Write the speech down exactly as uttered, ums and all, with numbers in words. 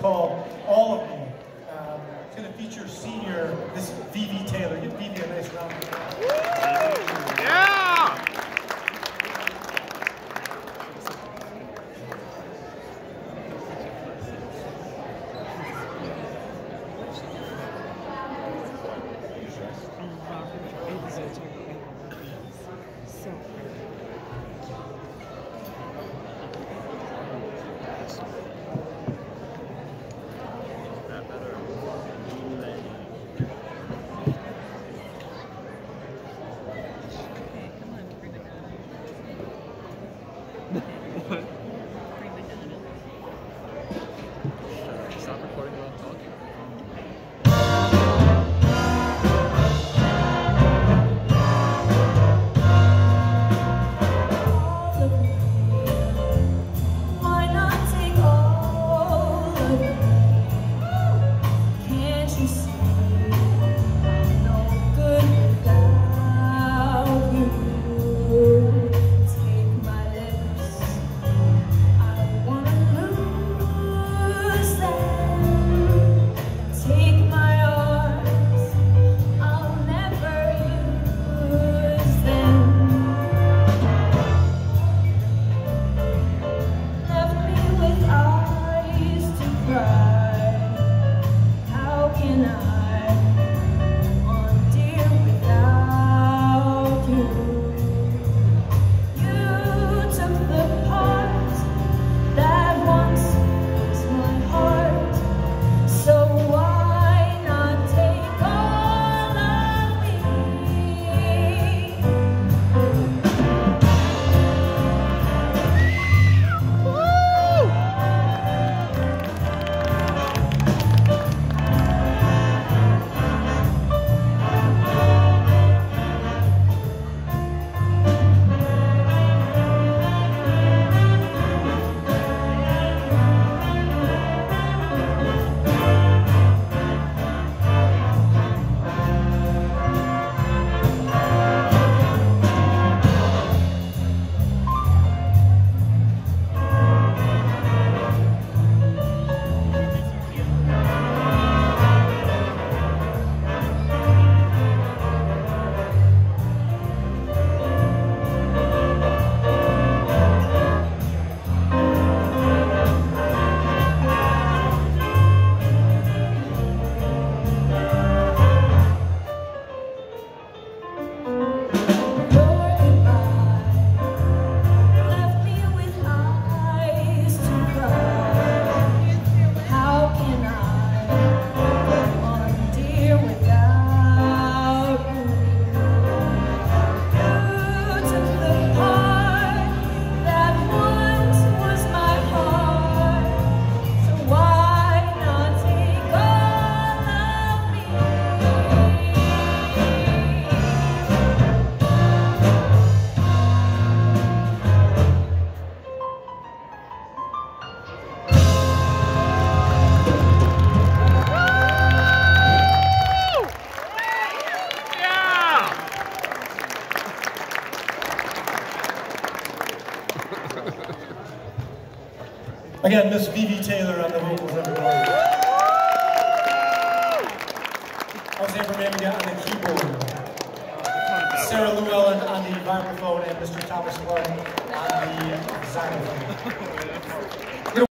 called All of Me. Um, it's going to feature senior, Miss Vivi Taylor. Give Vivi a nice round of applause. Yeah! What? Stop recording while I'm talking. Why not take all of me? Can't you see? No good without you. Again, Miss Vivi Taylor on the vocals, everybody. Alexander Mamia on the keyboard. Sarah Llewellyn on the vibraphone, and Mister Thomas Clark on the xylophone.